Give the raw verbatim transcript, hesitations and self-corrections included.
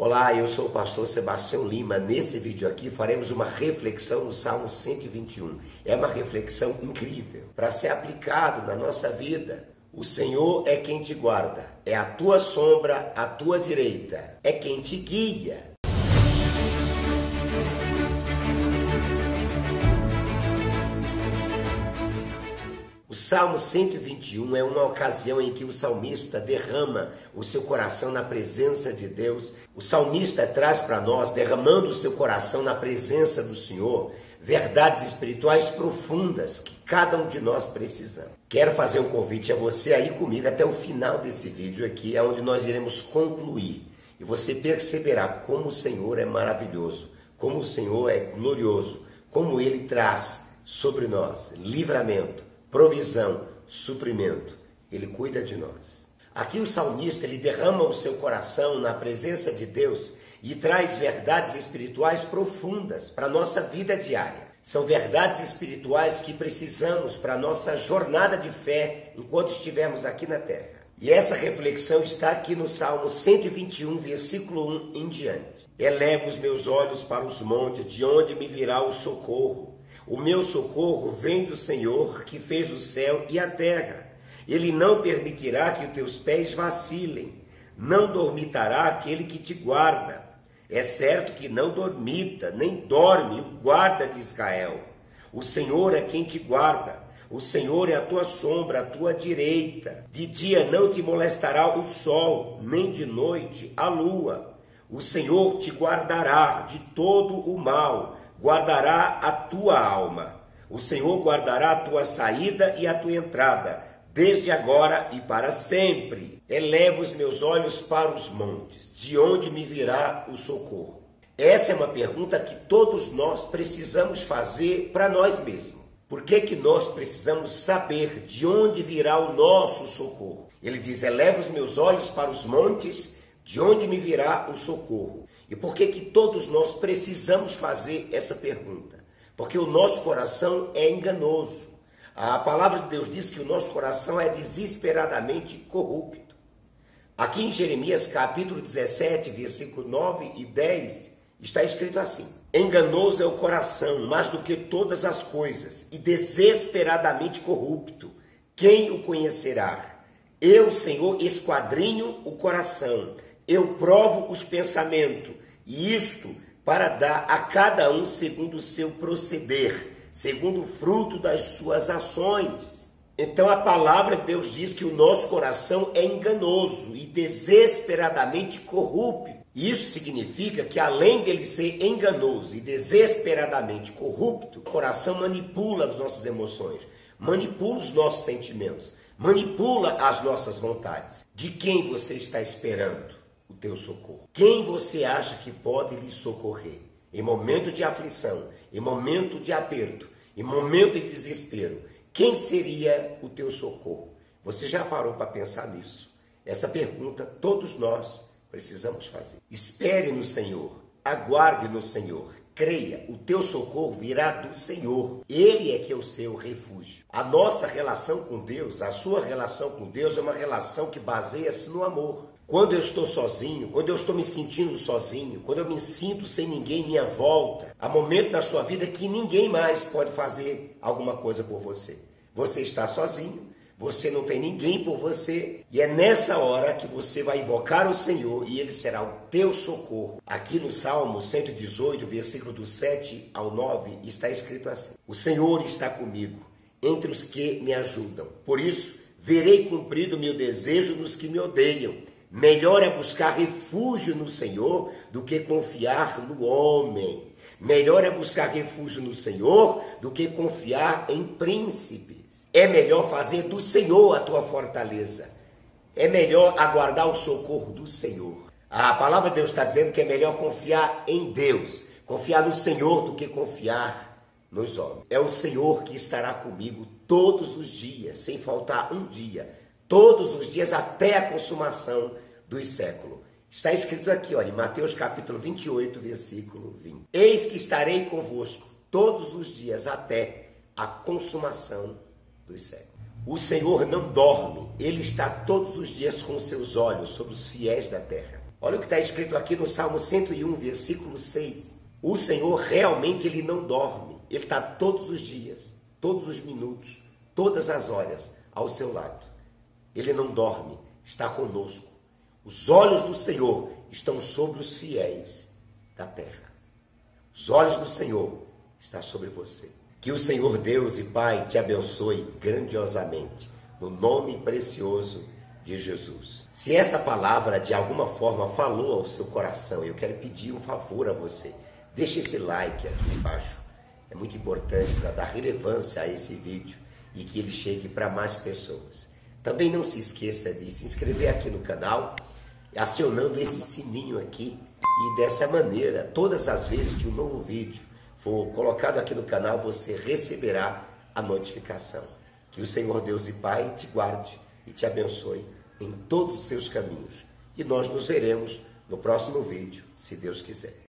Olá, eu sou o pastor Sebastião Lima. Nesse vídeo aqui faremos uma reflexão no Salmo cento e vinte e um. É uma reflexão incrível para ser aplicado na nossa vida. O Senhor é quem te guarda, é a tua sombra, a tua direita, é quem te guia. O Salmo cento e vinte e um é uma ocasião em que o salmista derrama o seu coração na presença de Deus. O salmista traz para nós, derramando o seu coração na presença do Senhor, verdades espirituais profundas que cada um de nós precisamos. Quero fazer um convite a você aí comigo até o final desse vídeo aqui, é onde nós iremos concluir. E você perceberá como o Senhor é maravilhoso, como o Senhor é glorioso, como Ele traz sobre nós livramento, provisão, suprimento. Ele cuida de nós. Aqui o salmista, ele derrama o seu coração na presença de Deus e traz verdades espirituais profundas para a nossa vida diária. São verdades espirituais que precisamos para a nossa jornada de fé enquanto estivermos aqui na terra. E essa reflexão está aqui no Salmo cento e vinte e um, versículo um em diante. Elevo os meus olhos para os montes, de onde me virá o socorro. O meu socorro vem do Senhor, que fez o céu e a terra. Ele não permitirá que os teus pés vacilem. Não dormitará aquele que te guarda. É certo que não dormita, nem dorme o guarda de Israel. O Senhor é quem te guarda. O Senhor é a tua sombra, a tua direita. De dia não te molestará o sol, nem de noite a lua. O Senhor te guardará de todo o mal. Guardará a tua alma. O Senhor guardará a tua saída e a tua entrada, desde agora e para sempre. Elevo os meus olhos para os montes, de onde me virá o socorro? Essa é uma pergunta que todos nós precisamos fazer para nós mesmos. Por que que nós precisamos saber de onde virá o nosso socorro? Ele diz, eleva os meus olhos para os montes, de onde me virá o socorro? E por que que todos nós precisamos fazer essa pergunta? Porque o nosso coração é enganoso. A palavra de Deus diz que o nosso coração é desesperadamente corrupto. Aqui em Jeremias capítulo dezessete, versículo nove e dez, está escrito assim: enganoso é o coração, mais do que todas as coisas, e desesperadamente corrupto. Quem o conhecerá? Eu, Senhor, esquadrinho o coração. Eu provo os pensamentos, e isto para dar a cada um segundo o seu proceder, segundo o fruto das suas ações. Então a palavra de Deus diz que o nosso coração é enganoso e desesperadamente corrupto. Isso significa que além dele ser enganoso e desesperadamente corrupto, o coração manipula as nossas emoções, manipula os nossos sentimentos, manipula as nossas vontades. De quem você está esperando o teu socorro? Quem você acha que pode lhe socorrer? Em momento de aflição, em momento de aperto, em momento de desespero, quem seria o teu socorro? Você já parou para pensar nisso? Essa pergunta todos nós precisamos fazer. Espere no Senhor, aguarde no Senhor, creia, o teu socorro virá do Senhor. Ele é que é o seu refúgio. A nossa relação com Deus, a sua relação com Deus é uma relação que baseia-se no amor. Quando eu estou sozinho, quando eu estou me sentindo sozinho, quando eu me sinto sem ninguém em minha volta, há momento na sua vida que ninguém mais pode fazer alguma coisa por você. Você está sozinho, você não tem ninguém por você, e é nessa hora que você vai invocar o Senhor e Ele será o teu socorro. Aqui no Salmo cento e dezoito, versículo do sete ao nove, está escrito assim: o Senhor está comigo, entre os que me ajudam. Por isso, verei cumprido o meu desejo nos que me odeiam. Melhor é buscar refúgio no Senhor do que confiar no homem. Melhor é buscar refúgio no Senhor do que confiar em príncipes. É melhor fazer do Senhor a tua fortaleza. É melhor aguardar o socorro do Senhor. A palavra de Deus está dizendo que é melhor confiar em Deus, confiar no Senhor do que confiar nos homens. É o Senhor que estará comigo todos os dias, sem faltar um dia. Todos os dias até a consumação dos séculos. Está escrito aqui, olha, em Mateus capítulo vinte e oito, versículo vinte. Eis que estarei convosco todos os dias até a consumação dos séculos. O Senhor não dorme, Ele está todos os dias com os seus olhos sobre os fiéis da terra. Olha o que está escrito aqui no Salmo cento e um, versículo seis. O Senhor realmente ele não dorme. Ele está todos os dias, todos os minutos, todas as horas ao seu lado. Ele não dorme, está conosco. Os olhos do Senhor estão sobre os fiéis da terra. Os olhos do Senhor estão sobre você. Que o Senhor Deus e Pai te abençoe grandiosamente, no nome precioso de Jesus. Se essa palavra de alguma forma falou ao seu coração, eu quero pedir um favor a você. Deixe esse like aqui embaixo. É muito importante para dar relevância a esse vídeo e que ele chegue para mais pessoas. Também não se esqueça de se inscrever aqui no canal, acionando esse sininho aqui. E dessa maneira, todas as vezes que um novo vídeo for colocado aqui no canal, você receberá a notificação. Que o Senhor Deus e Pai te guarde e te abençoe em todos os seus caminhos. E nós nos veremos no próximo vídeo, se Deus quiser.